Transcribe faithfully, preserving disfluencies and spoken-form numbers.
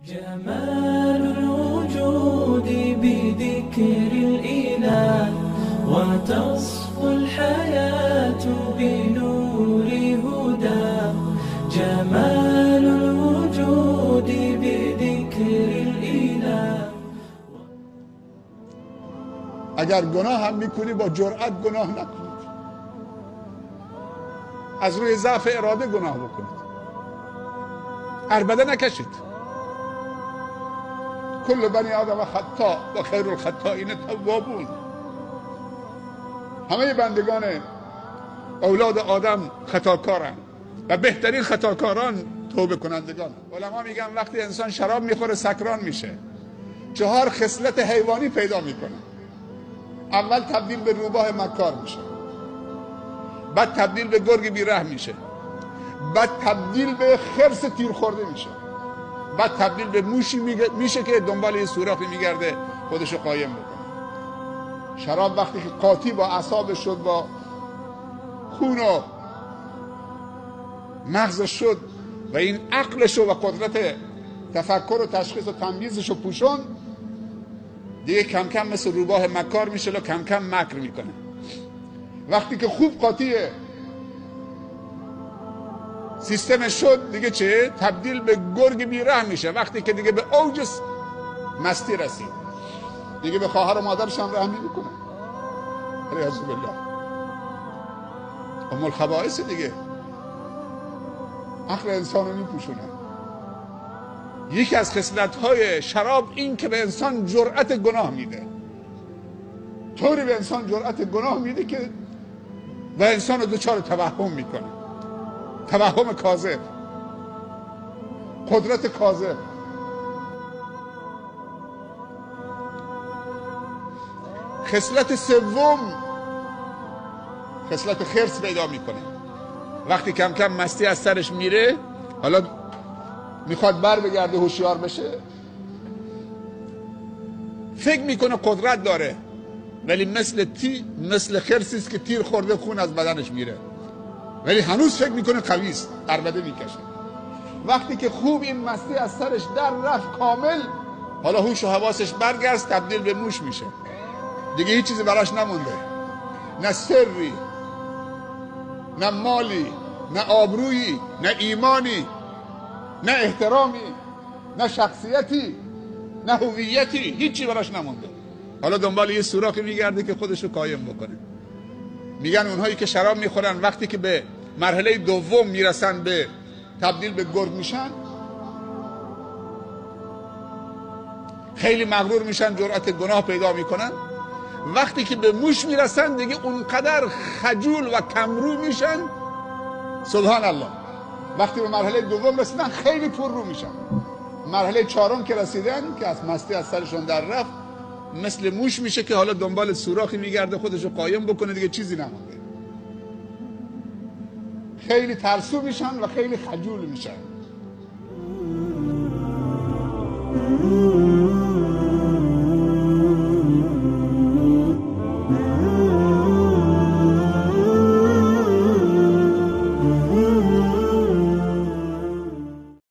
جمال الوجود بذكر الإله وتصفو الحياة بنور هدى. جمال الوجود بذكر الإله. اگر گناه هم میکنی با جرأت گناه نکنید، از روی ضعف اراده گناه بکنید، عربده نکشید. کل بنی آدم خطا و خیر الخطائین توابون. همه بندگان اولاد آدم خطاکارن و بهترین خطاکاران توبه کنندگان. علما میگن وقتی انسان شراب میخوره سکران میشه، چهار خصلت حیوانی پیدا میکنه. اول تبدیل به روباه مکار میشه، بعد تبدیل به گرگ بیره میشه، بعد تبدیل به خرس تیر خورده میشه، بعد تبدیل به موشی میشه که دنبال یه سوراخی میگرده خودشو قایم بکنه. شراب وقتی که قاطی با اعصابش شد، با خون و مغزش شد و این عقلش و قدرت تفکر و تشخیص و تمییزش رو پوشون، دیگه کم کم مثل روباه مکار میشه و کم کم مکر میکنه. وقتی که خوب قاطیه سیستمش شد، دیگه چه؟ تبدیل به گرگ بیره میشه. وقتی که دیگه به اوج مستی رسید، دیگه به خواهر و مادرش هم رحم نمیکنه. علیاذ بالله. ام الخبائث دیگه عقل انسان رو میپوشونه. یکی از خصلت‌های شراب این که به انسان جرأت گناه میده. طوری به انسان جرأت گناه میده که و انسان رو دچار توهم میکنه. توهم کاذب، قدرت کاذب. خصلت سوم خصلت خرس پیدا میکنه. وقتی کم کم مستی از سرش میره، حالا میخواد بر بگرده هوشیار بشه، فکر میکنه قدرت داره، ولی مثل تی مثل خرسی است که تیر خورده خون از بدنش میره، ولی هنوز فکر میکنه قوی است، عربده میکشه. وقتی که خوب این مستی از سرش در رفت کامل، حالا هوش و حواسش برگشت، تبدیل به موش میشه. دیگه هیچ چیزی براش نمونده، نه سری، نه مالی، نه آبرویی، نه ایمانی، نه احترامی، نه شخصیتی، نه هویتی، هیچی براش نمونده. حالا دنبال یه سوراخی میگرده که خودشو قایم بکنه. میگن اونهایی که شراب میخورن وقتی که به مرحله دوم میرسن، به تبدیل به گرگ میشن، خیلی مغرور میشن، جرأت گناه پیدا میکنن. وقتی که به موش میرسن دیگه اونقدر خجول و کمرو میشن، سبحان الله. وقتی به مرحله دوم رسیدن خیلی پر رو میشن. مرحله چهارم که رسیدن، که از مستی از سرشون در رفت، مثل موش میشه که حالا دنبال سوراخی میگرده خودشو قایم بکنه، دیگه چیزی نمونده. خیلی ترسو میشن و خیلی خجول میشن.